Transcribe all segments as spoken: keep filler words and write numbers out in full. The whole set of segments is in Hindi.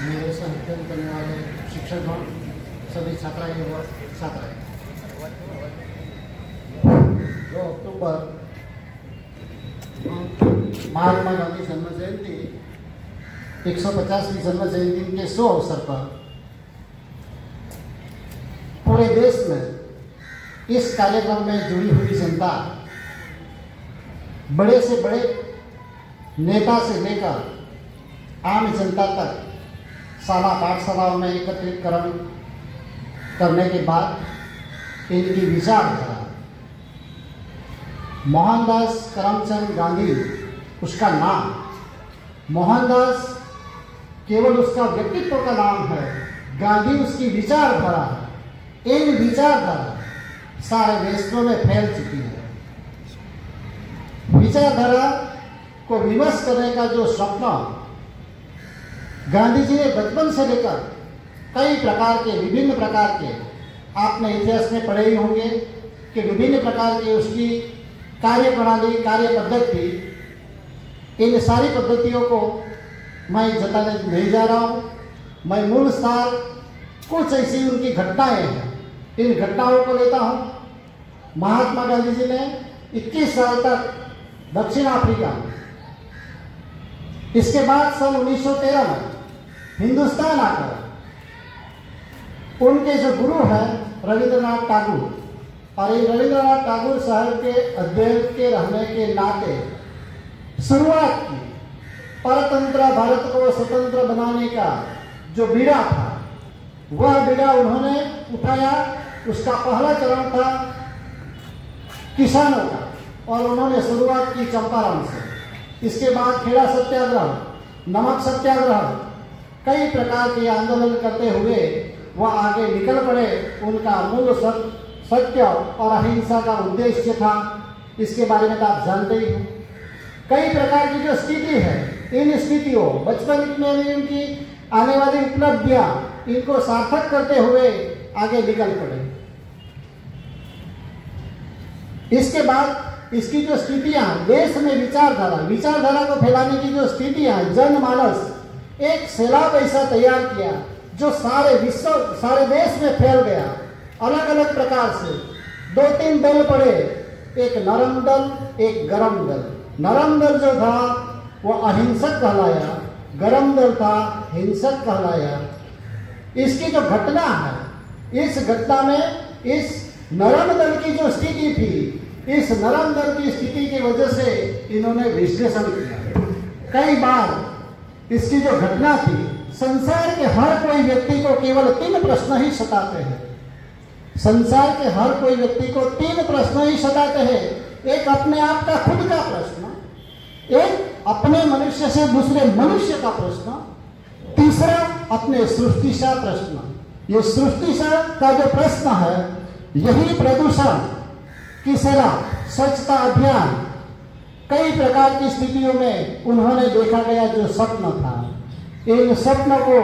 मेरे से अध्ययन करने वाले शिक्षकगण, सभी छात्राएं व छात्राएं, दो अक्टूबर महात्मा गांधी जन्म जयंती एक सौ पचासवीं जन्म जयंती के शुभ अवसर पर पूरे देश में इस कार्यक्रम में जुड़ी हुई जनता, बड़े से बड़े नेता से लेकर आम जनता तक शाला पाठशालाओं में एकत्रीकरण करने के बाद इनकी विचारधारा, मोहनदास करमचंद गांधी उसका नाम, मोहनदास केवल उसका व्यक्तित्व का नाम है, गांधी उसकी विचारधारा है। इन विचारधारा सारे देशों में फैल चुकी है। विचारधारा को विमर्श करने का जो स्वप्न गांधी जी ने बचपन से लेकर कई प्रकार के विभिन्न प्रकार के, आपने इतिहास में पढ़े ही होंगे कि विभिन्न प्रकार के उसकी कार्य प्रणाली, कार्य पद्धति, इन सारी पद्धतियों को मैं जताने नहीं जा रहा हूँ। मैं मूल सार कुछ ऐसी उनकी घटनाएं हैं, इन घटनाओं को लेता हूँ। महात्मा गांधी जी ने इक्कीस साल तक दक्षिण अफ्रीका, इसके बाद सन उन्नीस सौ तेरह में हिंदुस्तान आकर उनके जो गुरु हैं रविंद्रनाथ टैगोर, और ये रविंद्रनाथ टैगोर साहब के अध्ययन के रहने के नाते शुरुआत की परतंत्र भारत को स्वतंत्र बनाने का जो बीड़ा था, वह बीड़ा उन्होंने उठाया। उसका पहला चरण था किसानों का, और उन्होंने शुरुआत की चंपारण से। इसके बाद खेड़ा सत्याग्रह, नमक सत्याग्रह, कई प्रकार के आंदोलन करते हुए वह आगे निकल पड़े। उनका मूल सत्य और अहिंसा का उद्देश्य था, इसके बारे में तो आप जानते ही हो। कई प्रकार की जो स्थिति है, इन स्थितियों बचपन में भी उनकी आने वाली उपलब्धियां, इनको सार्थक करते हुए आगे निकल पड़े। इसके बाद इसकी जो स्थितियां देश में विचारधारा विचारधारा को फैलाने की जो स्थितियां, जनमानस एक सैलाब ऐसा तैयार किया जो सारे विश्व, सारे देश में फैल गया। अलग अलग प्रकार से दो तीन दल पड़े, एक नरम दल, एक गरम दल। नरम दल जो था वो अहिंसक कहलाया, गरम दल था हिंसक कहलाया। इसकी जो घटना है, इस घटना में इस नरम दल की जो स्थिति थी, इस नरम दल की स्थिति की वजह से इन्होंने विश्लेषण किया। कई बार इसकी जो घटना थी, संसार के हर कोई व्यक्ति को केवल तीन प्रश्न ही सताते हैं। संसार के हर कोई व्यक्ति को तीन प्रश्न ही सताते हैं। एक अपने आप का खुद का प्रश्न, एक अपने मनुष्य से दूसरे मनुष्य का प्रश्न, तीसरा अपने सृष्टि सा प्रश्न। ये सृष्टि सा का जो प्रश्न है, यही प्रदूषण की सेवा, स्वच्छता अभियान, कई प्रकार की स्थितियों में उन्होंने देखा गया जो स्वप्न था, इन स्वप्न को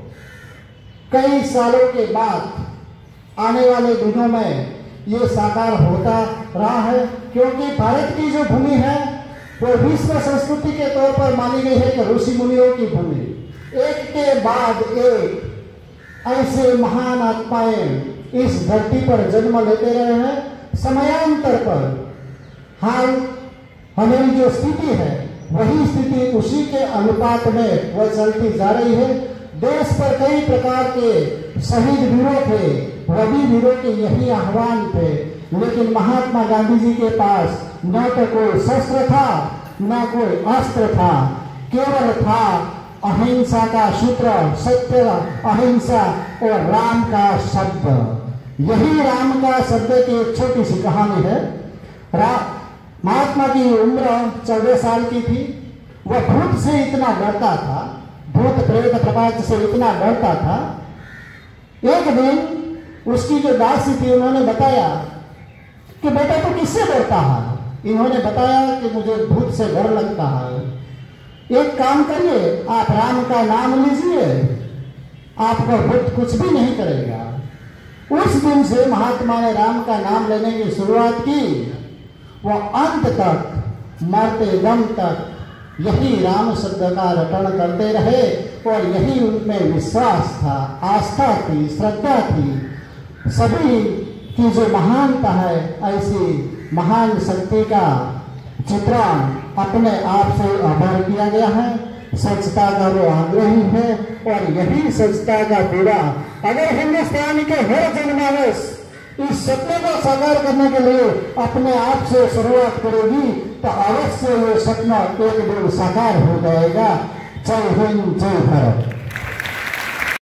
कई सालों के बाद आने वाले दिनों में ये साकार होता रहा है। क्योंकि भारत की जो भूमि है वो विश्व संस्कृति के तौर पर मानी गई है कि ऋषि मुनियों की भूमि। एक के बाद एक ऐसे महान आत्माएं इस धरती पर जन्म लेते रहे हैं। समयांतर पर हाल हमारी जो स्थिति है, वही स्थिति उसी के अनुपात में वह चलती जा रही है। देश पर कई प्रकार के शहीद वीरों थे, रवि वीरों के यही आह्वान थे, लेकिन महात्मा गांधी जी के पास न तो कोई शस्त्र था, न कोई अस्त्र था, केवल था अहिंसा का सूत्र, सत्य, अहिंसा और राम का शब्द। यही राम का शब्द की एक छोटी सी कहानी है। महात्मा की उम्र चौदह साल की थी। वह भूत से इतना डरता था, भूत प्रेत प्रपंच से इतना डरता था। एक दिन उसकी जो दासी थी, उन्होंने बताया कि बेटा तू किससे डरता है? इन्होंने बताया कि मुझे भूत से डर लगता है। एक काम करिए, आप राम का नाम लीजिए, आपको भूत कुछ भी नहीं करेगा। उस दिन से महात्मा ने राम का नाम लेने की शुरुआत की। वह अंत तक, मरते दम तक यही राम शब्द का रटन करते रहे और यही उनमें विश्वास था, आस्था थी, श्रद्धा थी। सभी की जो महानता है, ऐसी महान शक्ति का चित्रण अपने आप से आभार किया गया है। स्वच्छता का वो आग्रही है और यही स्वच्छता का पीड़ा अगर हिंदुस्तान के हर जनमानस इस सपने को साकार करने के लिए अपने आप से शुरुआत करेगी तो अवश्य ये सपना एक दिन साकार हो जाएगा। जय हिंद, जय भारत।